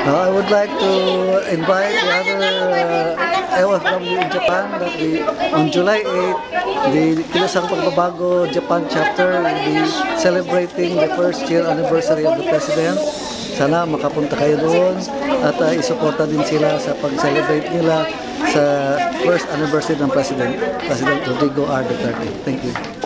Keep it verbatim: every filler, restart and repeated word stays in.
Now, I would like to invite the other uh, L F W in Japan that the, on July eighth, the Kilusang Pagbabago Japan chapter will be celebrating the first year anniversary of the President. Sana makapunta kayo doon at uh, isuporta din sila sa pag-celebrate nila sa first anniversary ng President, President Rodrigo R. Duterte. Thank you.